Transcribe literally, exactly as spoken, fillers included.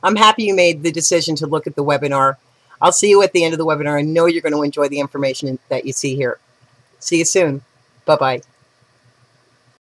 I'm happy you made the decision to look at the webinar. I'll see you at the end of the webinar. I know you're going to enjoy the information that you see here. See you soon. Bye-bye.